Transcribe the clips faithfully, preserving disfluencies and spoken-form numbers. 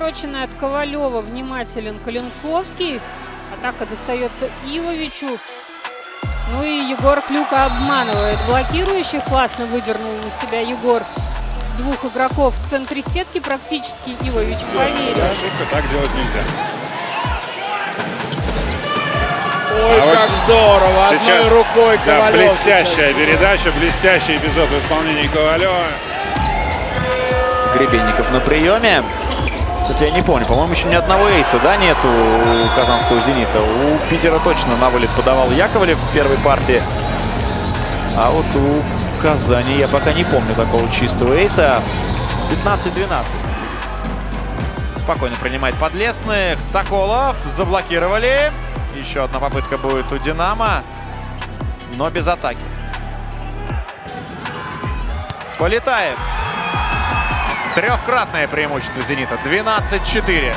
Укороченный от Ковалева, внимателен Калинковский. Атака достается Ивовичу. Ну и Егор Клюка обманывает блокирующих. Классно выдернул на себя Егор двух игроков в центре сетки практически. Ивович поверил. Ошибка, так делать нельзя. Ой, а как вот здорово! Одной рукой да, Ковалев. блестящая сейчас. передача, блестящий эпизод в исполнении Ковалева. Гребенников на приеме. Кстати, я не помню, по-моему, еще ни одного эйса, да, нету у казанского «Зенита». У Питера точно на вылет подавал Яковлев в первой партии. А вот у Казани я пока не помню такого чистого эйса. пятнадцать двенадцать. Спокойно принимает Подлесных. Соколов заблокировали. Еще одна попытка будет у «Динамо», но без атаки. Полетаев. Трехкратное преимущество «Зенита». двенадцать четыре.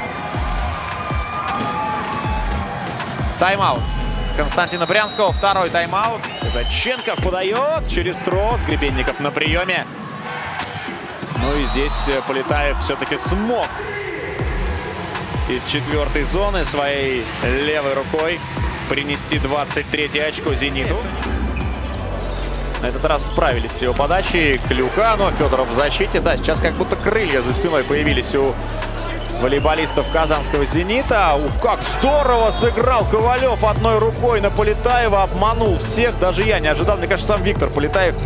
Тайм-аут Константина Брянского. Второй тайм-аут. Казаченков подает через трос. Гребенников на приеме. Ну и здесь Полетаев все-таки смог из четвертой зоны своей левой рукой принести двадцать третье очко «Зениту». На этот раз справились с его подачей Клюка, но Федоров в защите. Да, сейчас как будто крылья за спиной появились у волейболистов казанского «Зенита». Ух, как здорово сыграл Ковалев одной рукой на Полетаева. Обманул всех, даже я не ожидал. Мне кажется, сам Виктор Полетаев.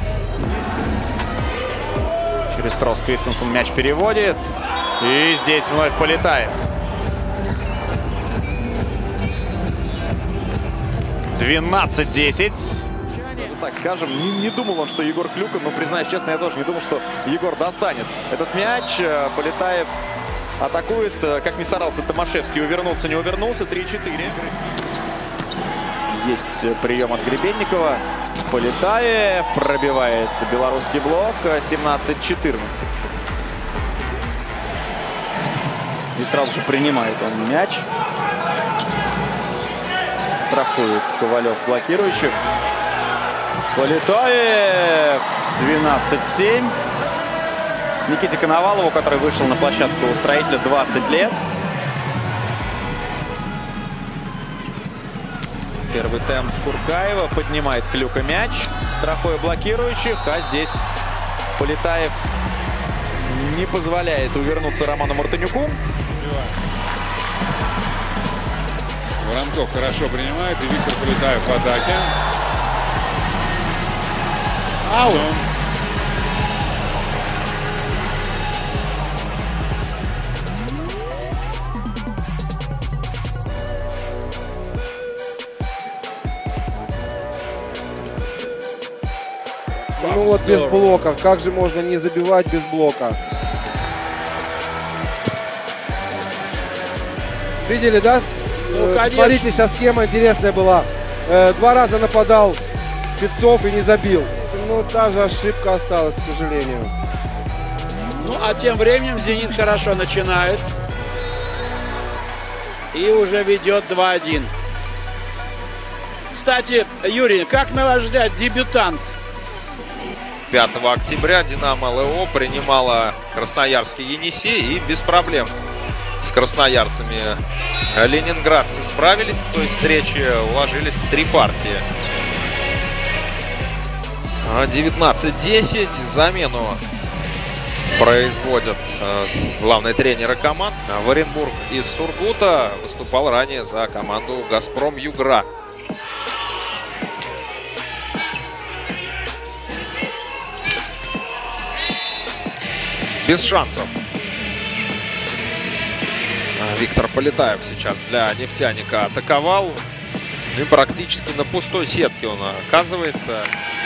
Через трос Кристенсен мяч переводит. И здесь вновь Полетаев. двенадцать десять. Так скажем, не, не думал он, что Егор Клюка, но, признаюсь честно, я тоже не думал, что Егор достанет этот мяч. Полетаев атакует, как ни старался Томашевский, увернулся, не увернулся. три четыре. Есть прием от Гребенникова. Полетаев пробивает белорусский блок. семнадцать четырнадцать. И сразу же принимает он мяч. Штрафует Ковалев блокирующих. Полетаев двенадцать семь. Никите Коновалову, который вышел на площадку у Строителя, двадцать лет. Первый темп Куркаева. Поднимает Клюка мяч. Страхуя блокирующих. А здесь Полетаев не позволяет увернуться Роману Мартынюку. Воронков хорошо принимает, и Виктор Полетаев в атаке. Аут. Ну вот без блока. Как же можно не забивать без блока? Видели, да? Ну, э, смотрите, сейчас схема интересная была. Э, два раза нападал Пецов и не забил. Ну, та же ошибка осталась, к сожалению. Ну, а тем временем «Зенит» хорошо начинает. И уже ведет два один. Кстати, Юрий, как на ваш взгляд дебютант? пятого октября «Динамо» ЛО принимала красноярский «Енисей» и без проблем с красноярцами ленинградцы справились в той встрече, уложились в три партии. девятнадцать десять. Замену производят э, главные тренеры команд. Варенбург из Сургута выступал ранее за команду «Газпром Югра». Без шансов. Виктор Полетаев сейчас для «Нефтяника» атаковал. И практически на пустой сетке он оказывается.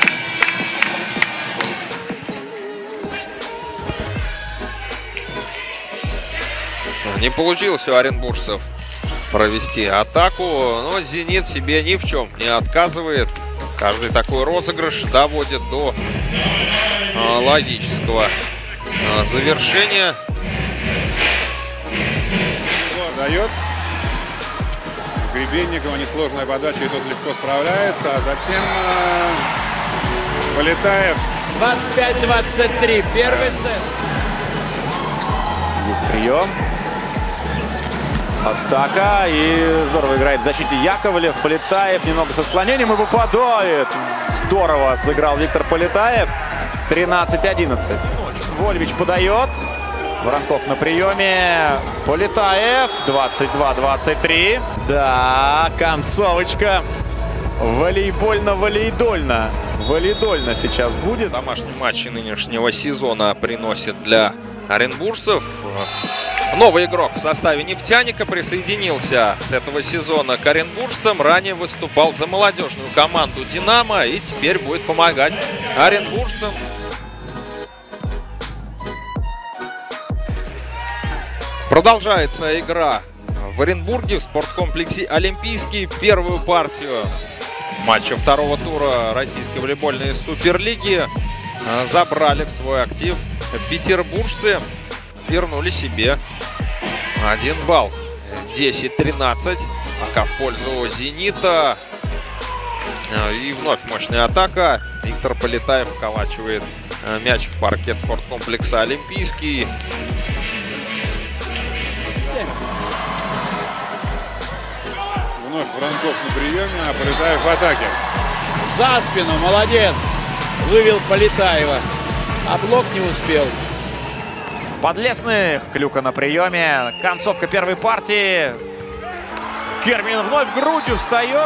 Не получилось у оренбуржцев провести атаку, но «Зенит» себе ни в чем не отказывает. Каждый такой розыгрыш доводит до э, логического э, завершения. Дает Гребенникова несложная подача, и тот легко справляется. А затем э, Полетаев. двадцать пять двадцать три. Первый сет. Есть прием. Атака. И здорово играет в защите Яковлев. Полетаев немного со склонением и выпадает. Здорово сыграл Виктор Полетаев. тринадцать одиннадцать. Вольвич подает. Воронков на приеме. Полетаев. двадцать два двадцать три. Да, концовочка. Волейбольно-волейдольно. Волейдольно сейчас будет. Домашний матч нынешнего сезона приносит для оренбуржцев. Новый игрок в составе «Нефтяника» присоединился с этого сезона к оренбуржцам. Ранее выступал за молодежную команду «Динамо» и теперь будет помогать оренбуржцам. Продолжается игра в Оренбурге в спорткомплексе «Олимпийский». Первую партию матча второго тура российской волейбольной суперлиги забрали в свой актив петербуржцы. Вернули себе один балл. десять тринадцать. Пока в пользу «Зенита». И вновь мощная атака. Виктор Полетаев вколачивает мяч в паркет спорткомплекса «Олимпийский». Вновь Воронков на приеме, а Полетаев в атаке. За спину, молодец. Вывел Полетаева. А блок не успел. Подлесных. Клюка на приеме. Концовка первой партии. Кермин вновь грудью встает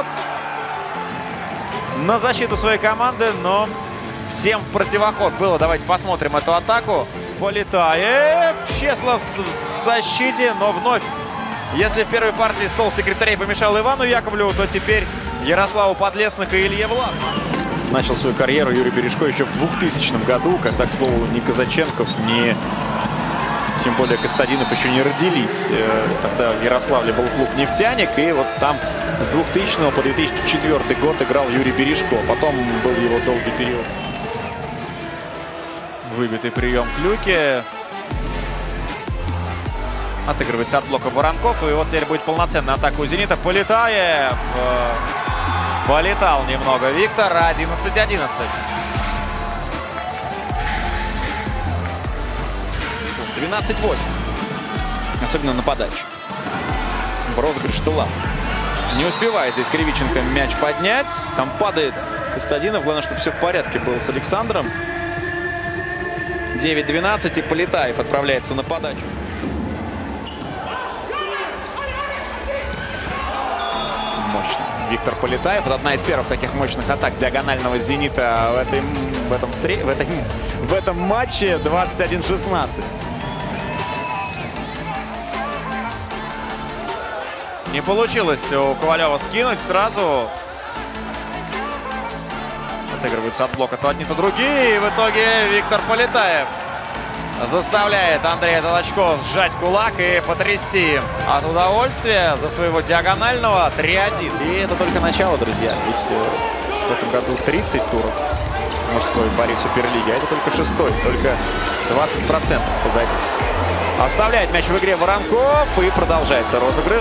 на защиту своей команды, но всем в противоход было. Давайте посмотрим эту атаку. Полетаев. Чеслов в защите, но вновь. Если в первой партии стол секретарей помешал Ивану Яковлеву, то теперь Ярославу Подлесных и Илье Власов. Начал свою карьеру Юрий Бережко еще в двухтысячном году, когда, к слову, ни Казаченков, ни тем более Костадинов еще не родились. Тогда в Ярославле был клуб «Нефтяник», и вот там с двухтысячного по две тысячи четвёртый год играл Юрий Бережко. Потом был его долгий период. Выбитый прием Клюки. Отыгрывается от блока Воронков. И вот теперь будет полноценная атака у «Зенита». Полетаев. Полетал немного Виктор. одиннадцать одиннадцать. двенадцать восемь. Особенно на подаче. Розыгрыш тыла. Не успевает здесь Кривиченко мяч поднять. Там падает Костадинов. Главное, чтобы все в порядке было с Александром. девять двенадцать. И Полетаев отправляется на подачу. Мощно. Виктор Полетаев. Это одна из первых таких мощных атак диагонального «Зенита» в, этой, в, этом, в, этом, в этом матче. двадцать один шестнадцать. Не получилось у Ковалева скинуть сразу. Отыгрываются от блока то одни, то другие. И в итоге Виктор Полетаев заставляет Андрея Толочко сжать кулак и потрясти от удовольствия за своего диагонального. три один. И это только начало, друзья. Ведь э, в этом году тридцать туров мужской борьбы Суперлиги, а это только шестой. Только двадцать процентов позади. Оставляет мяч в игре Воронков. И продолжается розыгрыш.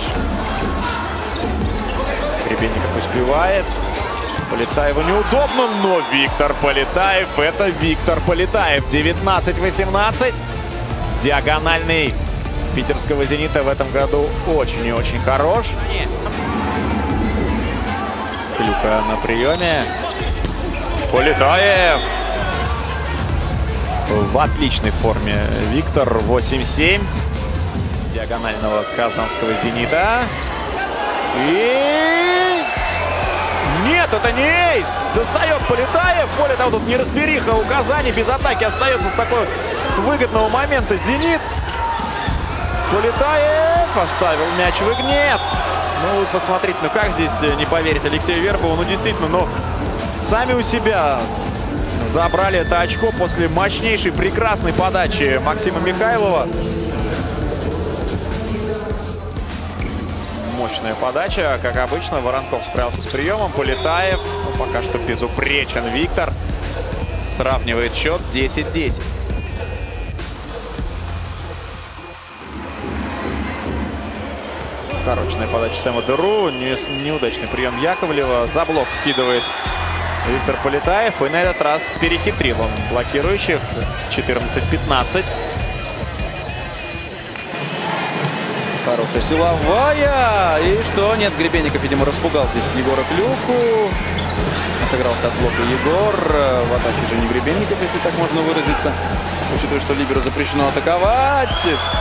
Гребенников успевает. Полетаеву неудобно, но Виктор Полетаев, это Виктор Полетаев. девятнадцать восемнадцать. Диагональный питерского «Зенита» в этом году очень и очень хорош. Клюка на приеме. Полетаев. В отличной форме Виктор. восемь семь. Диагонального казанского «Зенита». И... Нет, это не эйс. Достает Полетаев. Более того, тут неразбериха у Казани. Без атаки остается с такой выгодного момента «Зенит». Полетаев оставил мяч в игре. Нет. Ну, вы посмотрите, ну как здесь не поверить Алексею Вербову. Ну, действительно, ну, сами у себя забрали это очко после мощнейшей, прекрасной подачи Максима Михайлова. Мощная подача, как обычно. Воронков справился с приемом. Полетаев, ну, пока что безупречен Виктор. Сравнивает счет десять десять. Корочная подача Сэма Деру. Не, неудачный прием Яковлева. За блок скидывает Виктор Полетаев. И на этот раз перехитрил он блокирующих. четырнадцать пятнадцать. Хорошая силовая. И что? Нет, Гребенников, видимо, распугал здесь Егора Клюку. Отыгрался от блока Егор. В атаке же не Гребенников, если так можно выразиться. Учитывая, что либеру запрещено атаковать.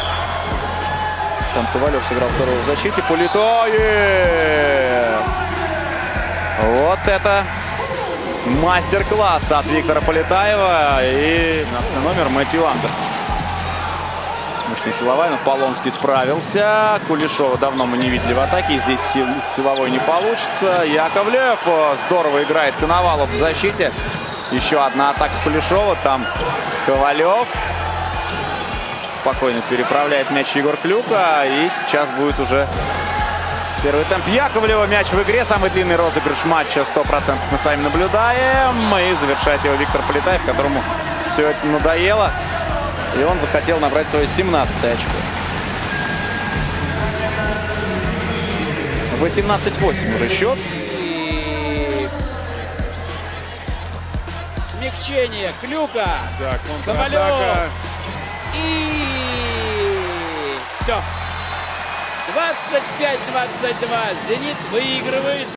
Там Ковалев сыграл второго в защите. Полетаев. Вот это мастер-класс от Виктора Полетаева. И двенадцатый номер Мэтью Андерсон. Мощная силовая, но Полонский справился. Кулешова давно мы не видели в атаке. Здесь силовой не получится. Яковлев здорово играет. Коновалов в защите. Еще одна атака Кулешова. Там Ковалев. Спокойно переправляет мяч Егор Клюка. И сейчас будет уже первый темп Яковлева. Мяч в игре. Самый длинный розыгрыш матча. сто процентов мы с вами наблюдаем. И завершает его Виктор Полетаев, которому все это надоело. И он захотел набрать свое семнадцатое очко. восемнадцать восемь уже счет. И смягчение Клюка. Да, Ковалев. контратака. И все. двадцать пять двадцать два. «Зенит» выигрывает.